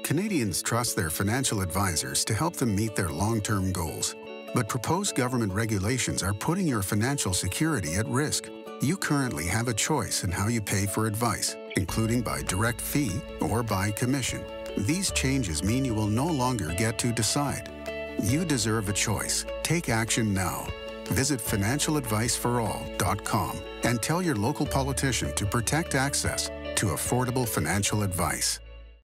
Canadians trust their financial advisors to help them meet their long-term goals. But proposed government regulations are putting your financial security at risk. You currently have a choice in how you pay for advice, including by direct fee or by commission. These changes mean you will no longer get to decide. You deserve a choice. Take action now. Visit financialadviceforall.com and tell your local politician to protect access to affordable financial advice.